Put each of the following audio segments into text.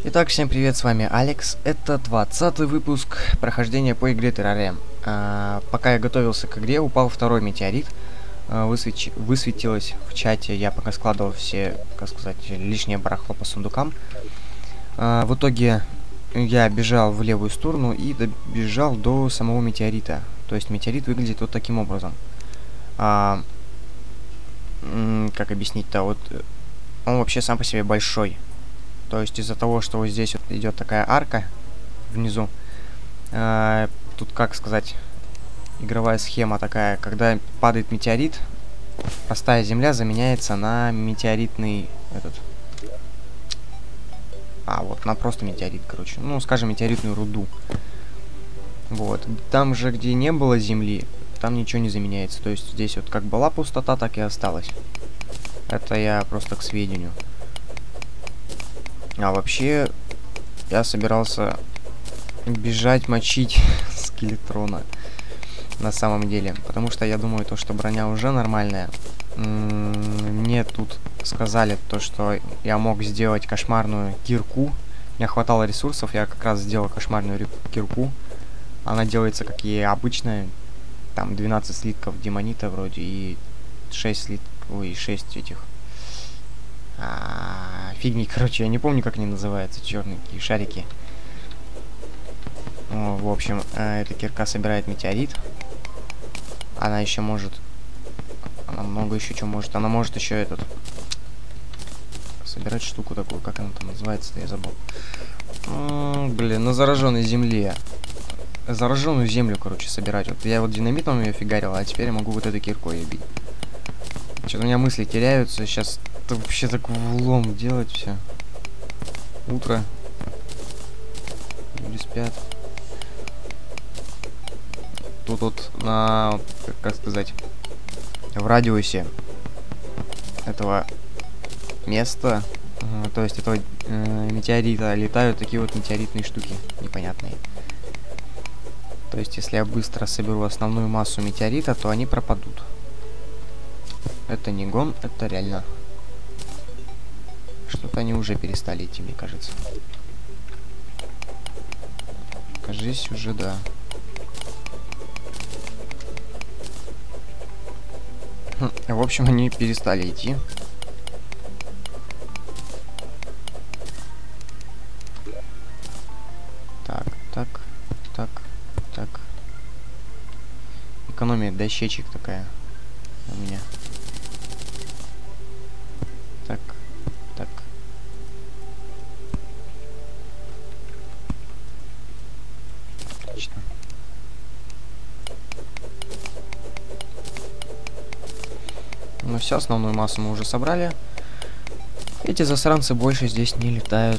Итак, всем привет, с вами Алекс. Это 20-й выпуск прохождения по игре Terraria. Пока я готовился к игре, упал второй метеорит. Высветилось в чате, я пока складывал все, как сказать, лишнее барахло по сундукам. В итоге я бежал в левую сторону и добежал до самого метеорита. То есть метеорит выглядит вот таким образом. Как объяснить-то? Вот он вообще сам по себе большой. То есть из-за того, что вот здесь вот идет такая арка внизу, тут, как сказать, игровая схема такая, когда падает метеорит, простая земля заменяется на метеоритный вот на просто метеорит, короче. Ну, скажем, метеоритную руду. Вот. Там же, где не было земли, там ничего не заменяется. То есть здесь вот как была пустота, так и осталась. Это я просто к сведению. А вообще, я собирался бежать, мочить скелетрона. На самом деле. Потому что я думаю, то, что броня уже нормальная. Мне тут сказали то, что я мог сделать кошмарную кирку. Мне хватало ресурсов, я как раз сделал кошмарную кирку. Она делается, как и обычная. Там 12 слитков демонита вроде и 6 этих... фигни, короче, я не помню, как они называются, черные такие шарики. В общем, эта кирка собирает метеорит. Она еще может... Она много еще чего может. Она может еще собирать штуку такую, как она там называется-то, я забыл. Блин, на зараженной земле. Зараженную землю, короче, собирать. Вот я вот динамитом ее фигарил, а теперь я могу вот этой киркой ее бить. Что-то у меня мысли теряются. Сейчас вообще так влом делать все. Утро. Люди спят. Тут вот на, как сказать, в радиусе этого места, то есть этого метеорита, летают такие вот метеоритные штуки непонятные. То есть если я быстро соберу основную массу метеорита, то они пропадут. Это не гон, это реально. Что-то они уже перестали идти, мне кажется. Кажись, уже да. В общем, они перестали идти. Так. Экономия дощечек такая у меня. Так. Отлично. Ну все, основную массу мы уже собрали. Эти засранцы больше здесь не летают.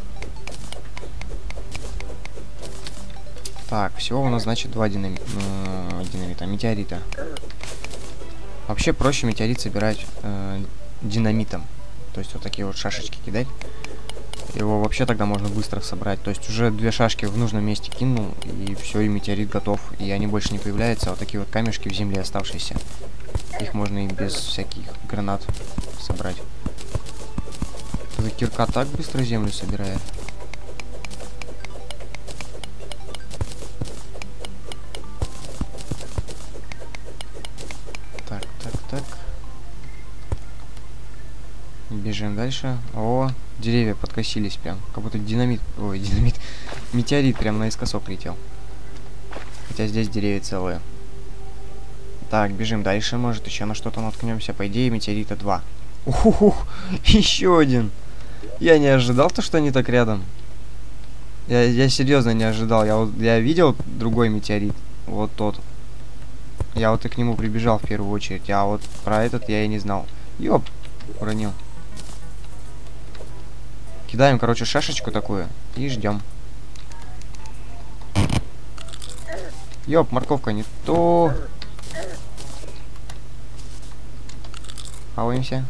Так, всего у нас, значит, два метеорита. Вообще проще метеорит собирать динамитом. То есть вот такие вот шашечки кидать. Его вообще тогда можно быстро собрать. То есть уже две шашки в нужном месте кинул, и все, и метеорит готов. И они больше не появляются. А вот такие вот камешки в земле оставшиеся. Их можно и без всяких гранат собрать. Эта кирка так быстро землю собирает. Так. Бежим дальше. О, деревья подкосились прям. Как будто метеорит прям наискосок летел. Хотя здесь деревья целые. Так, бежим дальше. Может, еще на что-то наткнемся. По идее, метеорита 2. Еще один. Я не ожидал то, что они так рядом. Я серьезно не ожидал. Я видел другой метеорит. Вот тот. Я вот и к нему прибежал в первую очередь. А вот про этот я и не знал. Ёп, уронил. Кидаем, короче, шашечку такую и ждем. Ёп, морковка не то. Хаваемся.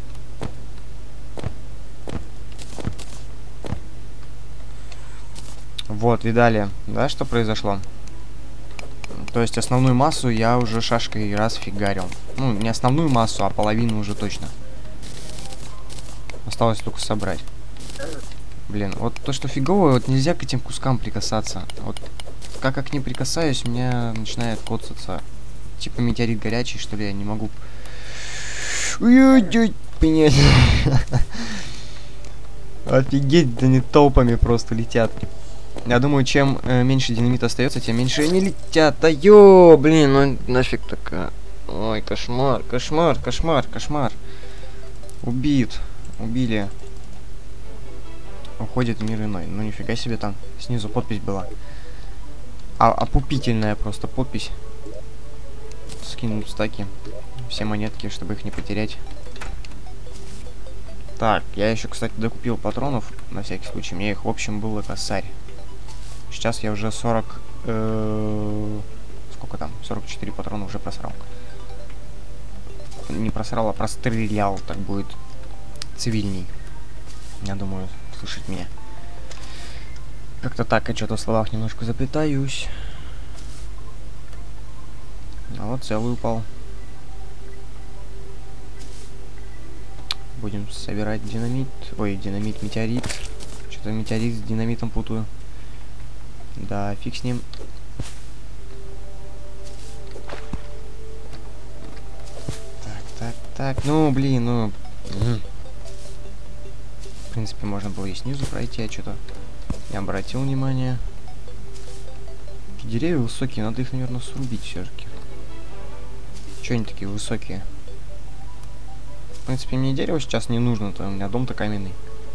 Вот, видали, да, что произошло? То есть основную массу я уже шашкой раз фигарил. Ну, не основную массу, а половину уже точно. Осталось только собрать. Блин, вот то, что фиговое, вот нельзя к этим кускам прикасаться. Вот как к ним прикасаюсь, меня начинает коцаться. Типа метеорит горячий, что ли, я не могу понять. Офигеть, да не толпами просто летят. Я думаю, чем меньше динамита остается, тем меньше они летят. Да ё, блин, ну нафиг такая. Ой, кошмар, кошмар, кошмар, кошмар. Убит. Убили. Уходит в мир иной. Ну нифига себе, там снизу подпись была. Опупительная просто подпись. Скинуть стаки. Все монетки, чтобы их не потерять. Так, я еще, кстати, докупил патронов, на всякий случай. Мне их, в общем, было косарь. Сейчас я уже 40... сколько там? 44 патрона уже просрал. Не просрал, а прострелял. Так будет цивильней. Я думаю, слышать меня. Как-то так, я что-то в словах немножко заплетаюсь. А вот целый упал. Будем собирать динамит. Ой, динамит, метеорит. Что-то метеорит с динамитом путаю. Да, фиг с ним. Так. Ну, блин, ну... В принципе, можно было и снизу пройти, а что-то не обратил внимания. Деревья высокие, надо их, наверное, срубить все-таки. Чё они такие высокие? В принципе, мне дерево сейчас не нужно, то у меня дом-то каменный.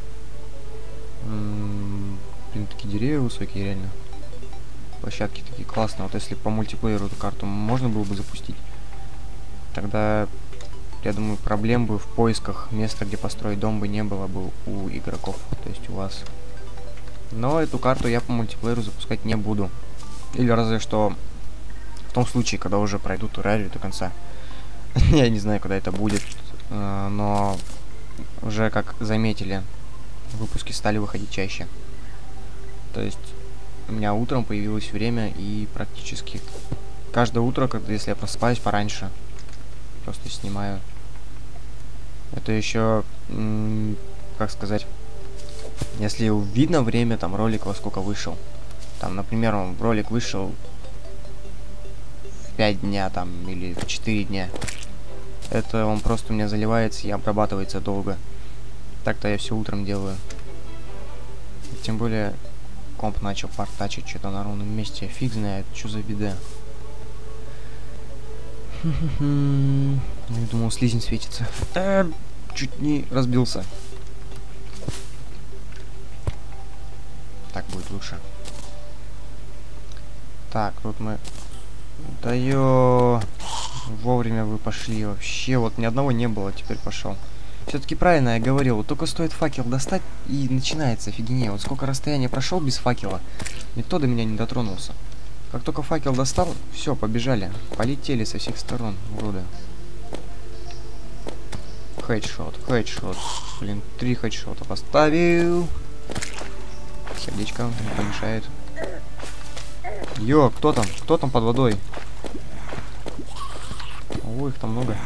Блин, такие деревья высокие, реально. Площадки такие классные. Вот если по мультиплееру эту карту можно было бы запустить, тогда, я думаю, проблем бы в поисках места, где построить дом, бы не было бы у игроков, то есть у вас. Но эту карту я по мультиплееру запускать не буду. Или разве что в том случае, когда уже пройду террарию до конца. Я не знаю, когда это будет. Но уже, как заметили, выпуски стали выходить чаще. То есть у меня утром появилось время, и практически каждое утро, когда, если я просыпаюсь пораньше, просто снимаю. Это еще, как сказать, если видно время, там ролик во сколько вышел. Там, например, ролик вышел в 5 дня там или в 4 дня. Это он просто у меня заливается и обрабатывается долго. Так-то я все утром делаю. Тем более комп начал портачить что-то на ровном месте. Фиг знает, что за беда. Я думал, слизень светится. Чуть не разбился. Так будет лучше. Так, тут мы... Да ё... Вовремя вы пошли вообще. Вот ни одного не было, теперь пошел. Все-таки правильно я говорил. Вот только стоит факел достать, и начинается фигня. Вот сколько расстояния прошел без факела, никто до меня не дотронулся. Как только факел достал, все, побежали. Полетели со всех сторон, уроды. Хедшот, хедшот. Блин, 3 хедшота поставил. Сердечко не помешает. Йо, кто там? Кто там под водой? О, их там много.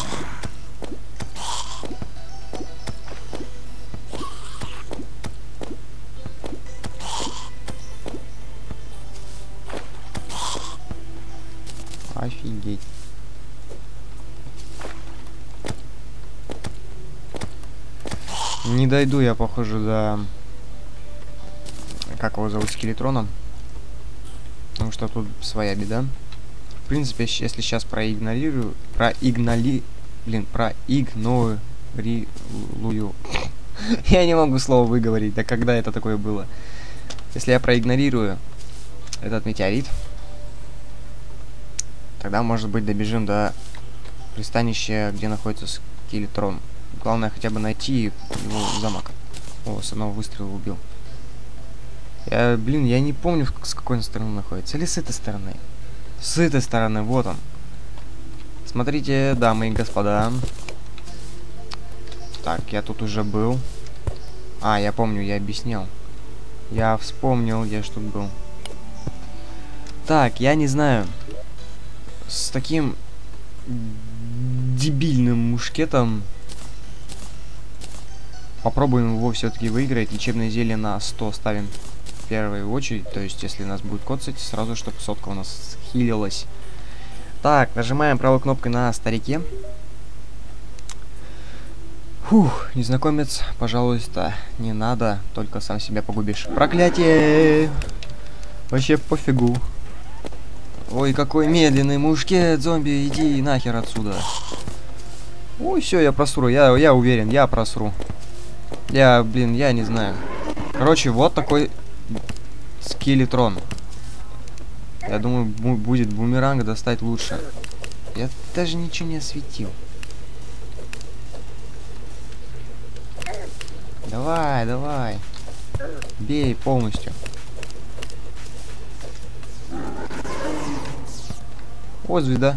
Офигеть. Не дойду я, похоже, до... Как его зовут, скелетроном? Потому что тут своя беда. В принципе, если сейчас проигнорирую... проигнорирую... Я не могу слово выговорить, да когда это такое было? Если я проигнорирую этот метеорит, тогда, может быть, добежим до пристанища, где находится скелетрон. Главное хотя бы найти его замок. О, с одного выстрела убил. Блин, я не помню, с какой он стороны находится. Или с этой стороны? С этой стороны, вот он. Смотрите, дамы и господа. Так, я тут уже был. А, я помню, я объяснял. Я вспомнил, я что тут был. Так, я не знаю. С таким дебильным мушкетом попробуем его все-таки выиграть. Лечебное зелье на 100 ставим в первую очередь. То есть, если нас будет коцать, сразу, чтобы сотка у нас хилилась. Так, нажимаем правой кнопкой на старике. Фух, незнакомец, пожалуйста, не надо, только сам себя погубишь. Проклятие! Вообще пофигу. Ой, какой медленный мушкет, зомби, иди нахер отсюда. Ой, все, я просру, я уверен, я просру. Я не знаю. Короче, вот такой скелетрон. Я думаю, будет бумеранг достать лучше. Я даже ничего не осветил. Давай, давай. Бей полностью. О, звезда.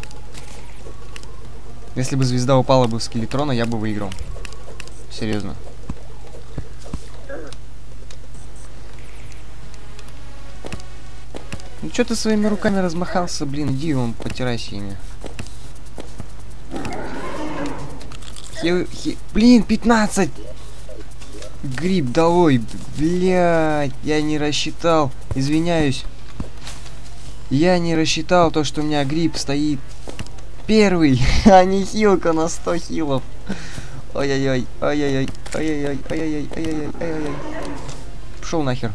Если бы звезда упала бы в скелетрона, я бы выиграл. Серьезно. Ну что ты своими руками размахался, блин, иди вон потирайся ими. Блин, 15! Гриб долой, блядь, я не рассчитал, извиняюсь. Я не рассчитал то, что у меня гриб стоит первый, а не хилка на 100 хилов. Ой-ой-ой, ой-ой-ой, ой-ой-ой, ой-ой-ой, ой-ой-ой, ой-ой-ой. Пошел нахер.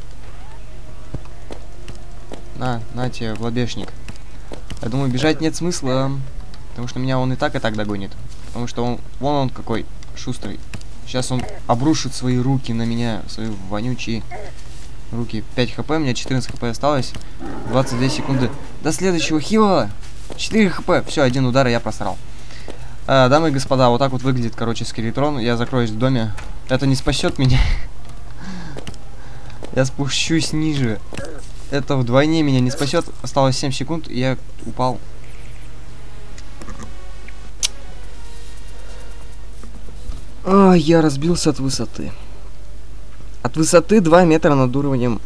На тебе, в лобешник. Я думаю, бежать нет смысла, потому что меня он и так догонит. Потому что вон он какой шустрый. Сейчас он обрушит свои руки на меня, свои вонючие руки. 5 хп, у меня 14 хп осталось. 22 секунды до следующего хила. 4 хп, все, один удар, и я просрал. Дамы и господа, вот так вот выглядит, короче, скелетрон. Я закроюсь в доме. Это не спасет меня. Я спущусь ниже. Это вдвойне меня не спасет. Осталось 7 секунд, и я упал. Я разбился от высоты. От высоты 2 метра над уровнем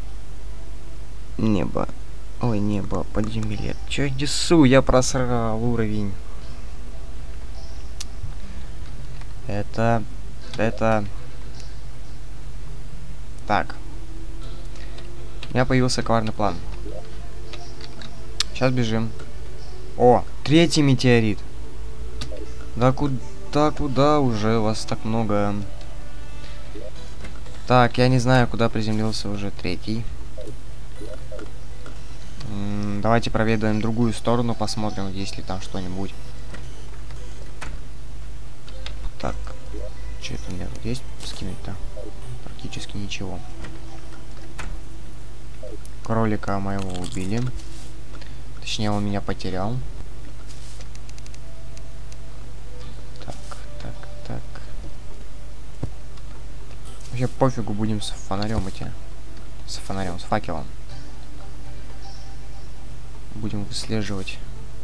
неба. Ой, небо, подземелье. Чё я несу? Я просрал уровень. Это... Так. У меня появился коварный план. Сейчас бежим. О, 3-й метеорит. Да куда уже вас так много? Так, я не знаю, куда приземлился уже 3-й. Давайте проведаем другую сторону, посмотрим, есть ли там что-нибудь. Так, что это у меня тут есть скинуть-то? Практически ничего. Кролика моего убили. Точнее, он меня потерял. Так. Вообще пофигу, будем с фонарем идти. С факелом. Будем выслеживать.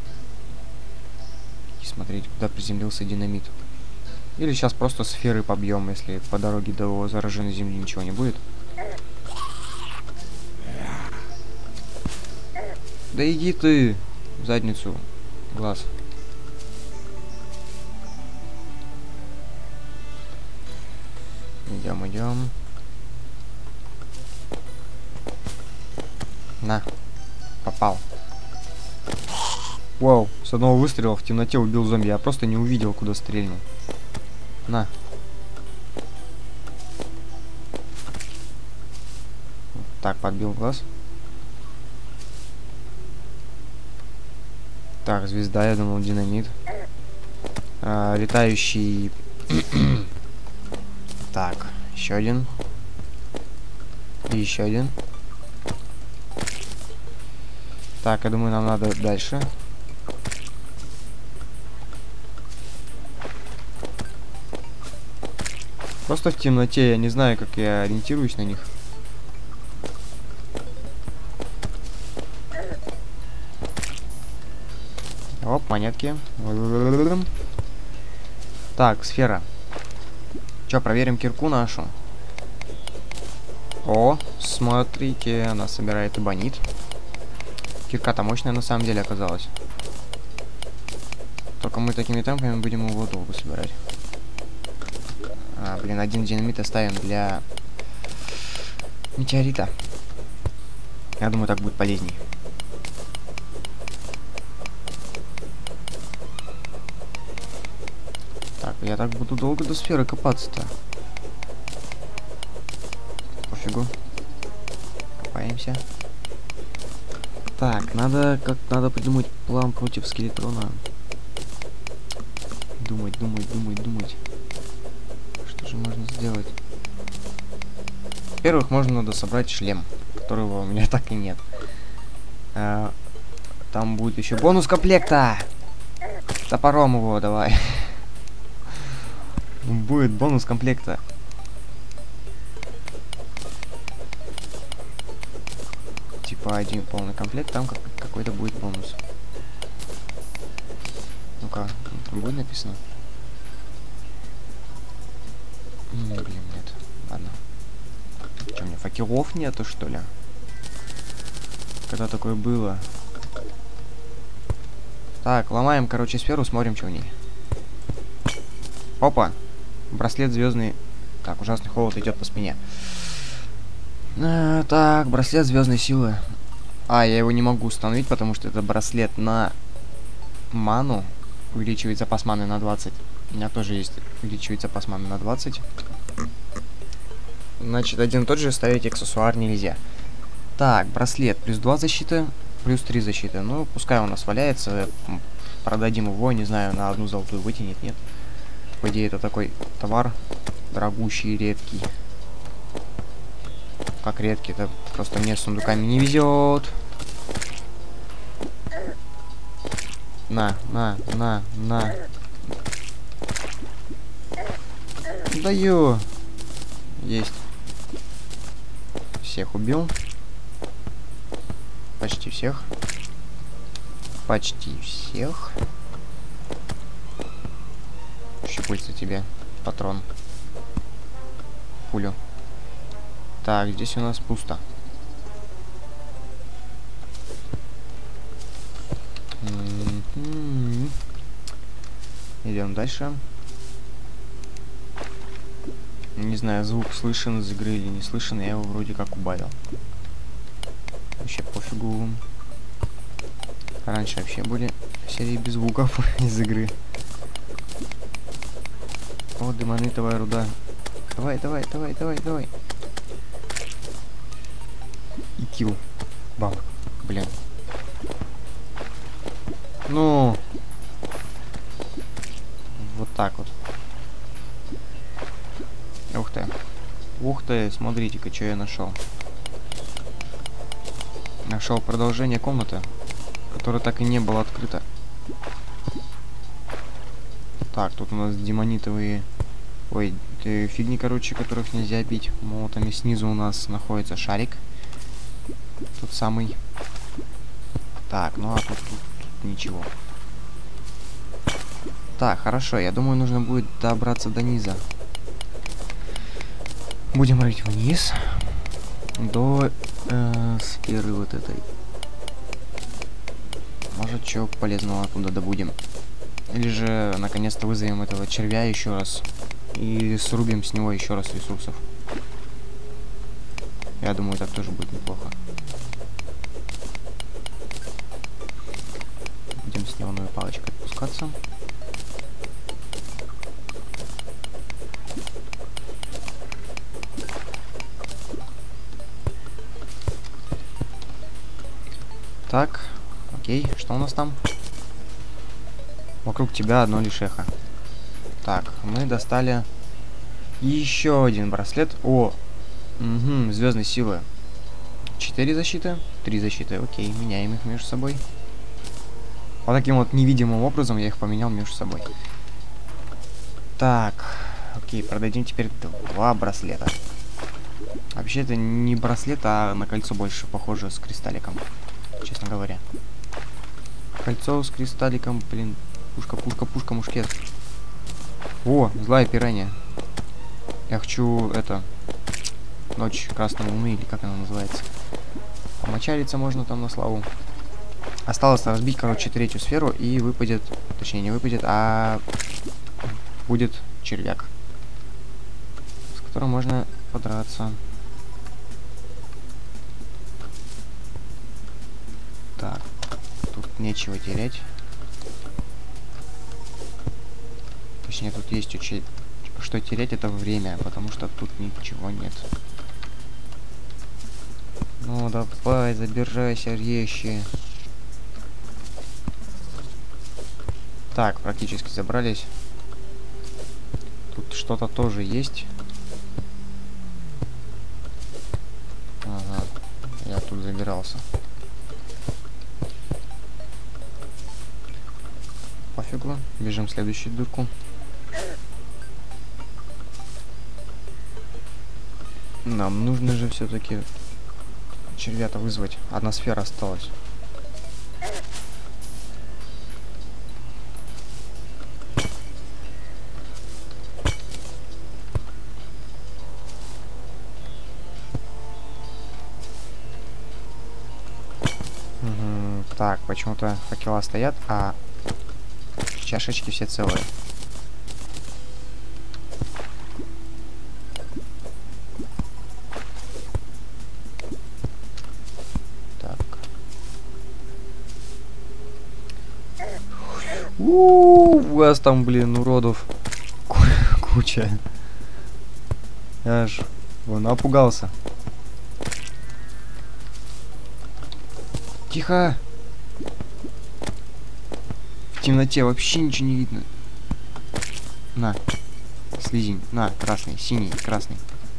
И смотреть, куда приземлился динамит. Или сейчас просто сферы побьем, если по дороге до зараженной земли ничего не будет. Да иди ты в задницу, глаз. Идем. На, попал. Вау, с одного выстрела в темноте убил зомби. Я просто не увидел, куда стрельнул. На. Так, подбил глаз. Так, звезда, я думал, динамит. Летающий... Так, еще один. И еще один. Так, я думаю, нам надо дальше. Просто в темноте, я не знаю, как я ориентируюсь на них. Оп, монетки. Так, сфера. Че, проверим кирку нашу. О, смотрите, она собирает эбонит. Кирка-то мощная на самом деле оказалась. Только мы такими темпами будем его долго собирать. Блин, один динамит оставим для метеорита. Я думаю, так будет полезней. Так, я так буду долго до сферы копаться-то. Пофигу. Копаемся. Так, надо придумать план против скелетрона. Думать. Что же можно сделать? Во-первых, можно собрать шлем, которого у меня так и нет. Там будет еще бонус комплекта. Топором его давай. Будет бонус комплекта. Типа один полный комплект, там какой-то будет бонус. Ну-ка, там будет написано? Блин, нет. Ладно. Что, у меня факелов нету, что ли? Когда такое было? Так, ломаем, короче, сферу, смотрим, что в ней. Опа! Браслет звездный. Так, ужасный холод идет по спине. Так, браслет звездной силы. Я его не могу установить, потому что это браслет на ману. Увеличивает запас маны на 20. У меня тоже есть увеличивает запас маны на 20. Значит, один и тот же ставить аксессуар нельзя. Так, браслет. Плюс 2 защиты, плюс 3 защиты. Ну, пускай у нас валяется. Продадим его, не знаю, на одну золотую вытянет, нет. По идее, это такой товар дорогущий, редкий. Как редкий, это просто мне с сундуками не везет. На. Даю. Есть. Всех убил. Почти всех. Щупальца тебе. Патрон. Пулю. Так, здесь у нас пусто. Идем дальше. Не знаю, звук слышен из игры или не слышен, я его вроде как убавил. Вообще пофигу. Раньше вообще были серии без звуков из игры. О, демонитовая руда. Давай. И килл. Бам. Блин. Ну. Вот так вот. Ух ты, смотрите-ка, что я нашел. Нашел продолжение комнаты, которая так и не была открыта. Так, тут у нас демонитовые... Ой, фигни, короче, которых нельзя бить молотами. Снизу у нас находится шарик. Тот самый. Так, ну а тут ничего. Так, хорошо, я думаю, нужно будет добраться до низа. Будем рыть вниз. До сферы вот этой. Может, чего полезного оттуда добудем. Или же, наконец-то, вызовем этого червя еще раз. И срубим с него еще раз ресурсов. Я думаю, так тоже будет неплохо. Будем с него новой палочкой отпускаться. Так, окей, что у нас там? Вокруг тебя одно лишь эхо. Так, мы достали еще один браслет. О, звездной силы. 4 защиты, 3 защиты. Окей, меняем их между собой. Вот таким вот невидимым образом я их поменял между собой. Так, окей, продадим теперь 2 браслета. Вообще это не браслет, а на кольцо больше похоже с кристалликом. Честно говоря. Кольцо с кристалликом, блин. Пушка, мушкет. О, злая пиранья. Я хочу это... Ночь красной луны, или как она называется. Помочариться можно там на славу. Осталось разбить, короче, 3-ю сферу, и выпадет... Точнее, не выпадет, а... Будет червяк. которым можно подраться. Так, тут нечего терять. Точнее, тут есть что терять, это время, потому что тут ничего нет. Ну давай, забирайся, резче. Так, практически забрались. Тут что-то тоже есть. Ага, я тут забирался. Пофигу, бежим в следующую дырку. Нам нужно же все-таки червя-то вызвать. Одна сфера осталась. Так, почему-то факела стоят, а чашечки все целые. Так. У вас там, блин, уродов куча. Я аж напугался. Тихо! В темноте вообще ничего не видно. На. Слизень. На, красный, синий, красный.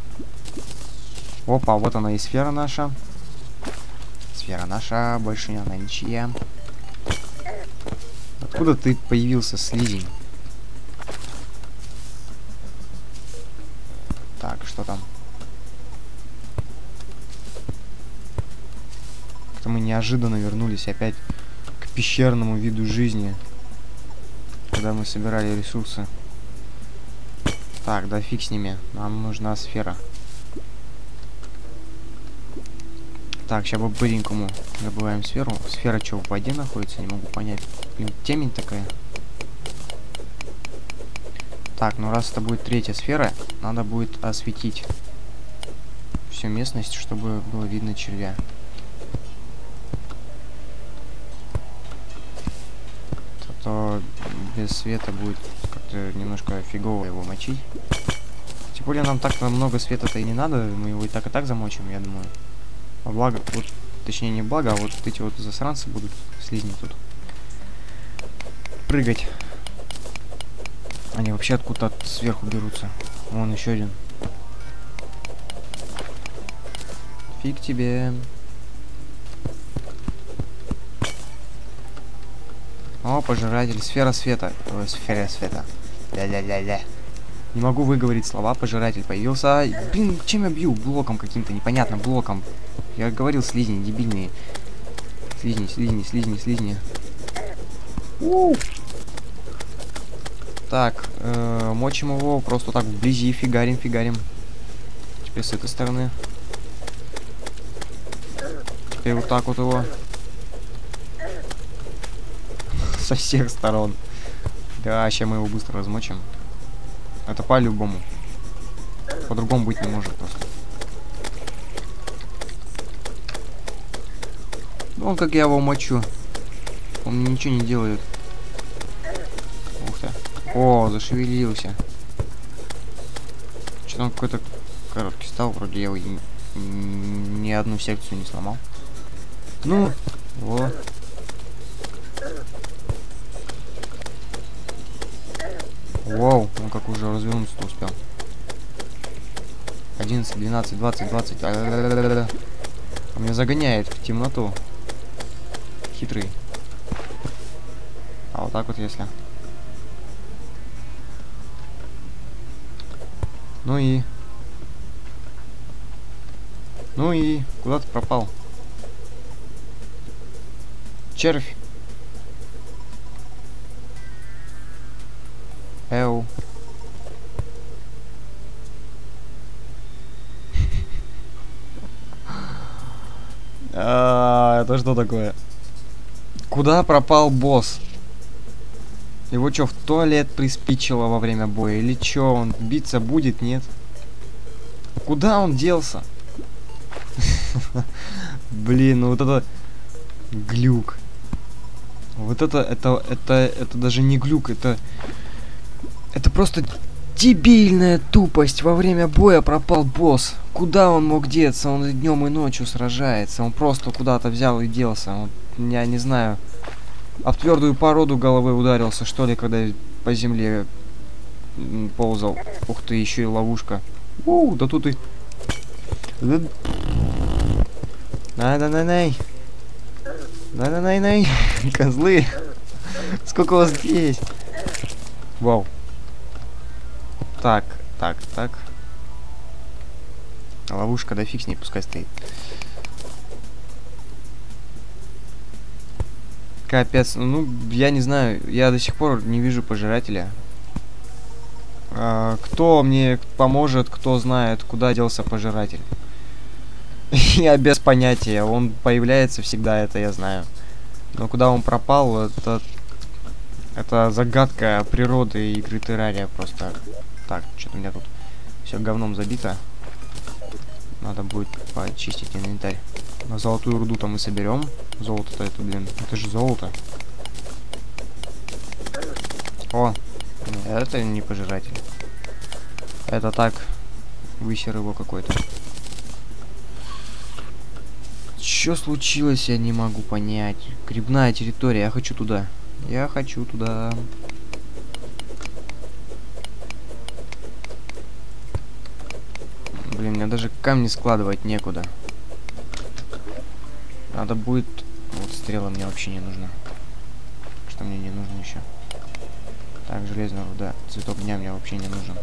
Опа, вот она и сфера наша. Сфера наша, больше не она ничья. Откуда ты появился, слизень? Так, что там? Как-то мы неожиданно вернулись опять к пещерному виду жизни, когда мы собирали ресурсы. Так, да фиг с ними. Нам нужна сфера. Так, сейчас по-быренькому добываем сферу. Сфера что, в воде находится? Не могу понять. Блин, темень такая. Так, ну раз это будет третья сфера, надо будет осветить всю местность, чтобы было видно червя. А то без света будет как-то немножко фигово его мочить. Тем более нам так-то много света-то и не надо, мы его и так замочим, я думаю. А благо, вот, точнее не благо, а вот эти вот засранцы будут, слизни тут, прыгать. Они вообще откуда-то сверху берутся. Вон еще один. Фиг тебе. О, пожиратель. Сфера света. Ой, сфера света. Ля-ля-ля-ля. Не могу выговорить слова. Пожиратель появился. Блин, чем я бью? Блоком каким-то. Непонятно, блоком. Я говорил, слизни, дебильные. Слизни, слизни, слизни, слизни. Так, мочим его просто так вблизи. Фигарим, фигарим. Теперь с этой стороны. Теперь вот так вот его. Со всех сторон. Да, сейчас мы его быстро размочим. Это по-любому. По-другому быть не может просто. Ну, как я его мочу. Он мне ничего не делает. Ух ты. О, зашевелился. Что-то он какой-то короткий стал. Вроде я его ни одну секцию не сломал. Ну, во. Воу, он как уже развернуться-то успел. 11, 12, 20, 20. Он меня загоняет в темноту. Хитрый. А вот так вот если. Ну и... Ну и... Куда ты пропал? Червь. Эу. Это что такое? Куда пропал босс? Его что, в туалет приспичило во время боя? Или что, он биться будет, нет? Куда он делся? Блин, ну вот это глюк. Вот это даже не глюк, это просто дебильная тупость. Во время боя пропал босс. Куда он мог деться? Он и днем и ночью сражается. Он просто куда-то взял и делся. Он, я не знаю, об твердую породу головой ударился, что ли, когда по земле ползал. Ух ты, еще и ловушка. Да тут и... Най-най-най-най. Най-най-най-най. Козлы. Сколько у вас есть? Вау. Так. Ловушка, да фиг с ней, пускай стоит. Капец, ну, я не знаю, я до сих пор не вижу пожирателя. Кто мне поможет, кто знает, куда делся пожиратель? Я без понятия, он появляется всегда, это я знаю. Но куда он пропал, это загадка природы игры Террария просто. Так, что-то у меня тут все говном забито. Надо будет почистить инвентарь. На золотую руду-то мы соберем. Золото-то это, блин, это же золото. О, это не пожиратель. Это так, высер его какой-то. Что случилось, я не могу понять. Грибная территория, я хочу туда. Я хочу туда. Блин, мне даже камни складывать некуда. Надо будет... Вот стрела мне вообще не нужна. Что мне не нужно еще? Так, железная руда. Цветок дня мне вообще не нужен.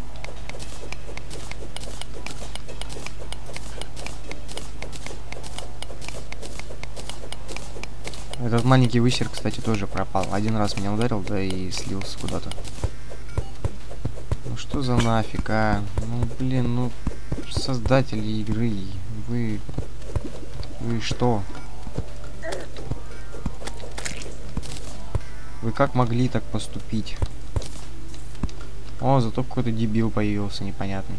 Этот маленький высер, кстати, тоже пропал. Один раз меня ударил, да и слился куда-то. Ну что за нафиг, а? Ну, блин, ну... Создатели игры, вы что? Вы как могли так поступить? О, зато какой-то дебил появился непонятный.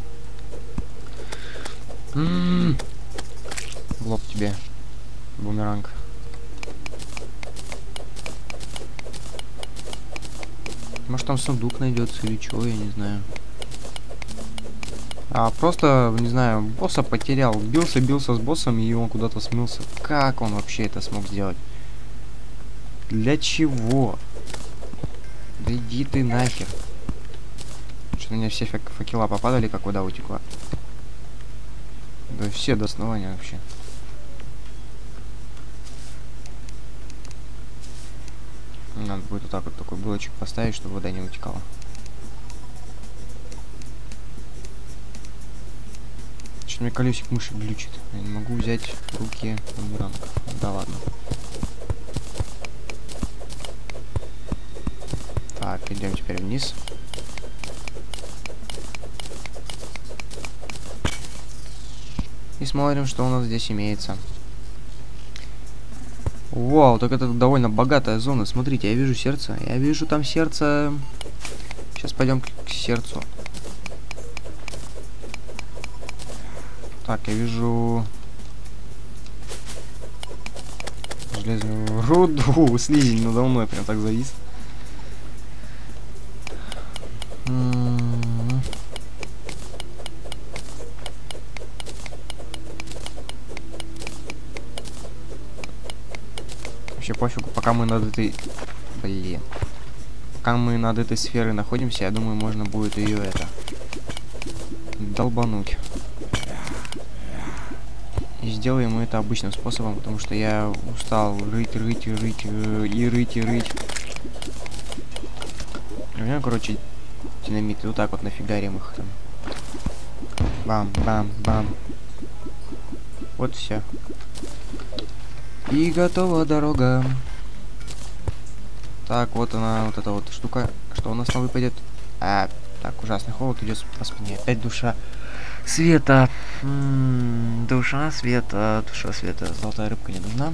В лоб тебе, бумеранг. Может там сундук найдется или чего, я не знаю. Просто, не знаю, босса потерял. Бился с боссом, и он куда-то смылся. Как он вообще это смог сделать? Для чего? Да иди ты нахер. Что-то у меня все факела попадали, как вода утекла. Да все до основания вообще. Надо будет вот так вот такой блочек поставить, чтобы вода не утекала. Что-то мне колесик мыши глючит. Я не могу взять в руки бумеранг. Да ладно. Так, идем теперь вниз. И смотрим, что у нас здесь имеется. Вау, так это довольно богатая зона. Смотрите, я вижу сердце. Я вижу там сердце. Сейчас пойдем к сердцу. Так, я вижу железную руду. Слизень надо мной прям так завис. Вообще пофигу, пока мы над этой... Блин. Пока мы над этой сферой находимся, я думаю, можно будет ее это... долбануть. И сделаем мы это обычным способом, потому что я устал рыть. У меня, короче, динамиты. Вот так вот нафигарим их там. Бам-бам-бам. Вот все. И готова дорога. Так, вот она, вот эта вот штука. Что у нас там выпадет? Так, ужасный холод идет по спине. Опять душа света. Душа света. Золотая рыбка не нужна.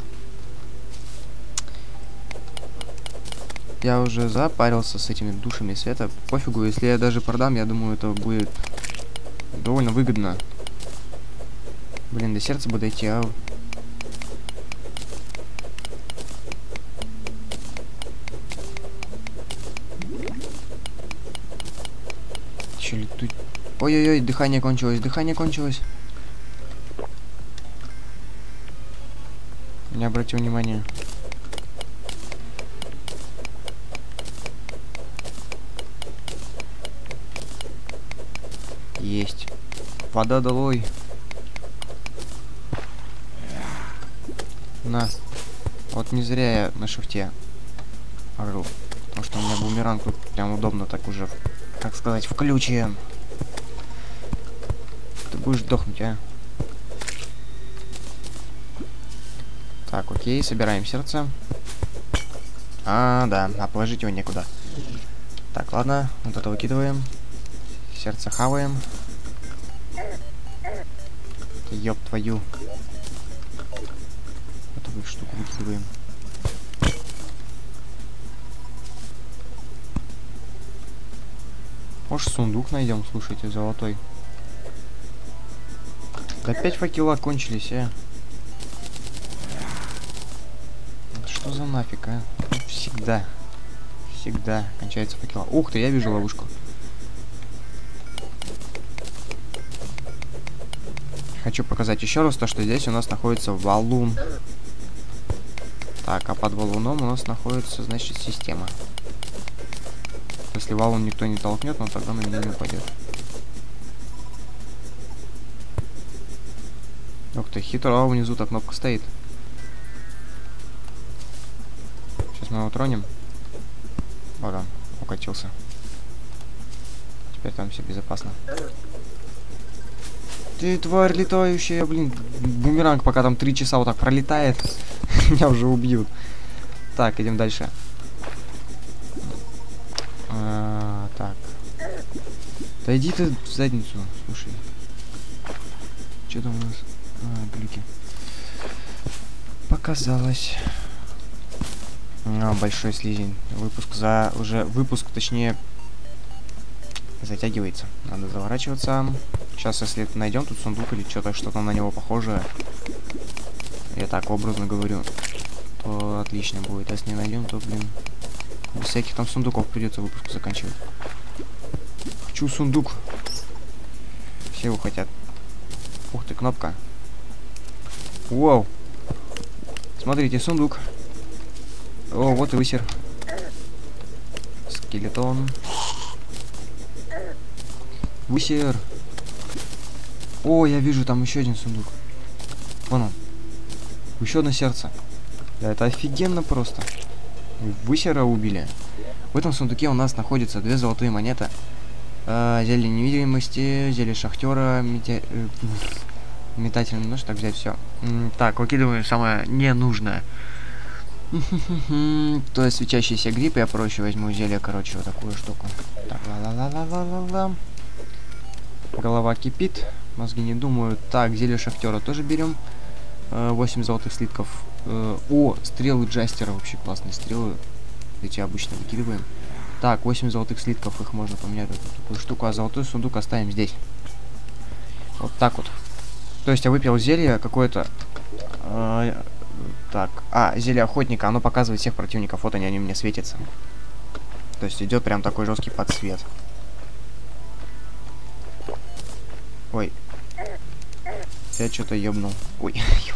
Я уже запарился с этими душами света. Пофигу, если я даже продам, я думаю, это будет Довольно выгодно. Блин, до сердца бы дойти, а... Че ли тут... Ой-ой-ой, дыхание кончилось, дыхание кончилось. Не обратил внимания. Есть. Вода долой. На. Вот не зря я на шифте ору. Потому что у меня бумеранг тут прям удобно так уже, как сказать, включен. Ты будешь сдохнуть, а? Так, окей, собираем сердце. А, да, а положить его некуда. Так, ладно, вот это выкидываем. Сердце хаваем. Ёб твою. Эту штуку выкидываем. Может, сундук найдем, слушайте, золотой. Да опять факела кончились, а? Что за нафиг, а? Всегда. Всегда кончается факела. Ух ты, я вижу ловушку. Хочу показать еще раз то, что здесь у нас находится валун. Так, а под валуном у нас находится, значит, система. Если валун никто не толкнет, он тогда на меня не упадет. Ух ты, хитро, а внизу-то кнопка стоит. Сейчас мы его тронем. Вот он, укатился. Теперь там все безопасно. Ты тварь летающая, блин. Бумеранг пока там 3 часа вот так пролетает. Меня уже убьют. Так, идем дальше. Так. Да иди ты в задницу, слушай. Что там у нас? Глюки. Показалось. Большой слизень. Выпуск выпуск, точнее, затягивается. Надо заворачиваться. Сейчас, если найдем тут сундук или что-то на него похожее, я так образно говорю, то отлично будет. А если не найдем, то, блин, без всяких там сундуков придется выпуск заканчивать. Хочу сундук. Все его хотят. Ух ты, кнопка. Вау. Смотрите, сундук. О, вот и высер. Скелетон. Высер. О, я вижу там еще один сундук. Вон он. Еще одно сердце. Да, это офигенно просто. Высера убили. В этом сундуке у нас находятся 2 золотые монеты. Зелье невидимости, зелье шахтера, метательный нож. Так, взять все. Так, выкидываем самое ненужное. То есть свечащийся гриб, я проще возьму зелье, короче, вот такую штуку. Так, ла-ла-ла-ла-ла-ла. Голова кипит, мозги не думают. Так, зелье шахтера тоже берем. 8 золотых слитков. О, стрелы Джастера, вообще классные стрелы. Эти обычно выкидываем. Так, 8 золотых слитков, их можно поменять на такую штуку, а золотой сундук оставим здесь. Вот так вот. То есть я выпил зелье какое-то. Так, зелье охотника, оно показывает всех противников, вот они мне светятся. То есть идет прям такой жесткий подсвет. Ой. Я что-то ёбнул. Ой.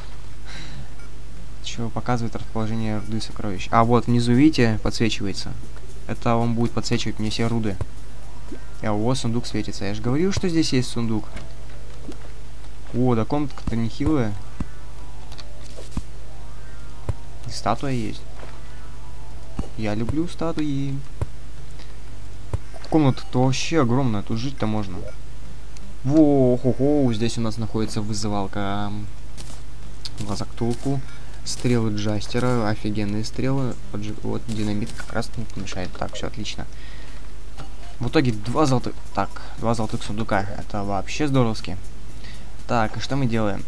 Чего показывает расположение руды сокровищ. А вот внизу, видите, подсвечивается. Это он будет подсвечивать мне все руды. А у вас сундук светится. Я же говорил, что здесь есть сундук. О, да комнатка-то нехилая. И статуя есть. Я люблю статуи. Комната-то вообще огромная. Тут жить-то можно. Во-хо-хо, здесь у нас находится вызывалка. Глаза ктулху. Стрелы Джастера. Офигенные стрелы. Вот динамит как раз не помешает. Так, все отлично. В итоге 2 золотых... Так, 2 золотых сундука. Это вообще здоровски. Так, и что мы делаем?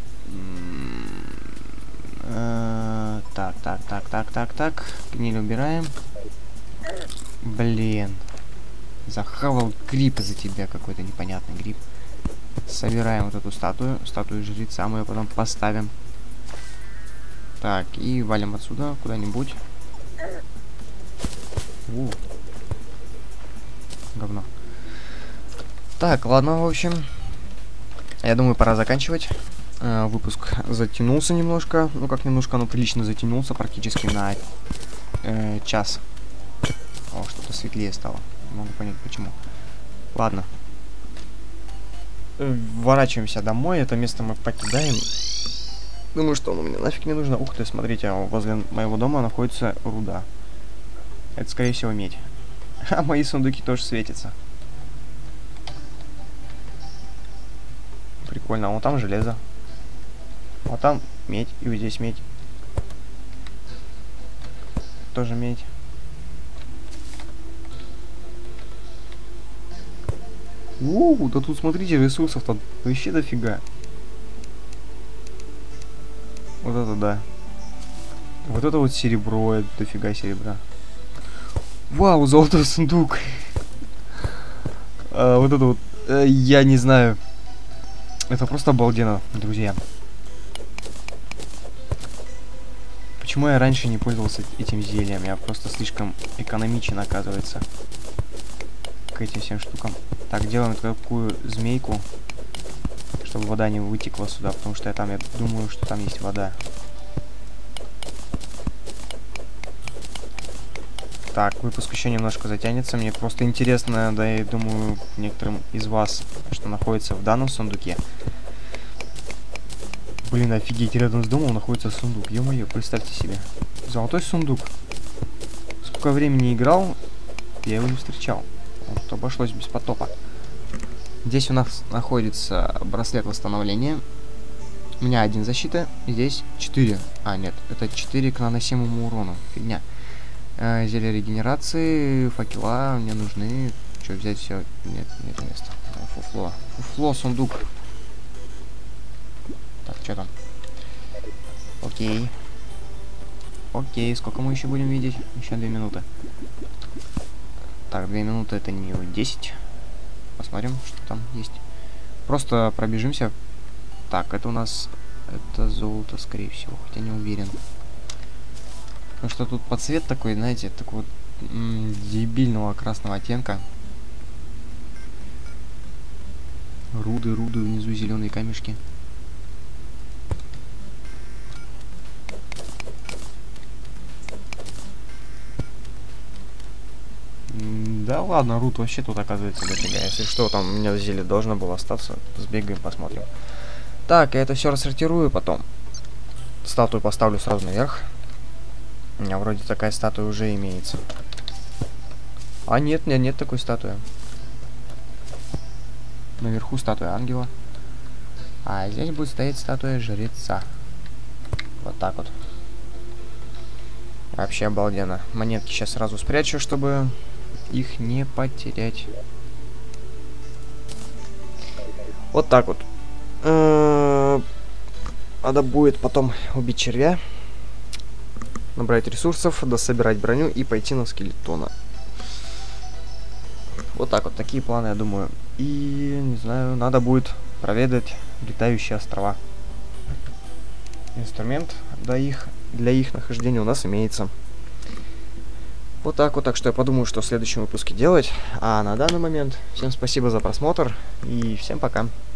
Так. Гниль убираем. Блин. Захавал гриб из-за тебя. Какой-то непонятный гриб. Собираем вот эту статую жреца, мы ее потом поставим. Так, и валим отсюда куда-нибудь. Говно. Так, ладно, в общем. Я думаю, пора заканчивать. Выпуск затянулся немножко. Ну, как немножко, но прилично затянулся. Практически на час. О, что-то светлее стало. Не могу понять, почему. Ладно. Ворачиваемся домой. Это место мы покидаем. Думаю, что оно мне нафиг не нужно. Ух ты, смотрите, возле моего дома находится руда. Это, скорее всего, медь. А мои сундуки тоже светятся. Прикольно. А вон там железо. Вот там медь. И вот здесь медь. Тоже медь. Да тут, смотрите, ресурсов-то вообще дофига. Вот это да. Вот это вот серебро, это дофига серебра. Вау, золотой сундук. Вот это вот, я не знаю. Это просто обалденно, друзья. Почему я раньше не пользовался этим зельем? Я просто слишком экономичен, оказывается, к этим всем штукам. Так, делаем такую змейку, чтобы вода не вытекла сюда, потому что я думаю, что там есть вода. Так, выпуск еще немножко затянется. Мне просто интересно, да и думаю, некоторым из вас, что находится в данном сундуке. Блин, офигеть, рядом с домом находится сундук. Ё-моё, представьте себе. Золотой сундук. Сколько времени играл, я его не встречал. Вот, обошлось без потопа. Здесь у нас находится браслет восстановления. У меня 1 защита, здесь 4. А, нет, это 4 к наносимому урону. Фигня. Зелье регенерации, факела мне нужны. Что, взять все? Нет, нет места. Фуфло. Фуфло, сундук. Так, что там? Окей. Окей, сколько мы еще будем видеть? Еще 2 минуты. Так, 2 минуты это не 10. Посмотрим, что там есть. Просто пробежимся. Так, это у нас... Это золото, скорее всего, хотя не уверен. Потому что тут подсвет такой, знаете, такого дебильного красного оттенка. Руды, внизу зеленые камешки. Да ладно, руд вообще тут оказывается дофига. Если что, там у меня зелье должно было остаться. Сбегаем, посмотрим. Так, я это все рассортирую потом. Статую поставлю сразу наверх. У меня вроде такая статуя уже имеется. А нет, у меня нет такой статуи. Наверху статуя ангела. А здесь будет стоять статуя жреца. Вот так вот. Вообще обалденно. Монетки сейчас сразу спрячу, чтобы их не потерять. Вот так вот. Надо будет потом убить червя, набрать ресурсов, дособирать броню и пойти на скелетона. Вот так вот, такие планы, я думаю. И, не знаю, надо будет проведать летающие острова. Инструмент для их нахождения у нас имеется. Вот так вот, так что я подумаю, что в следующем выпуске делать. А на данный момент всем спасибо за просмотр и всем пока.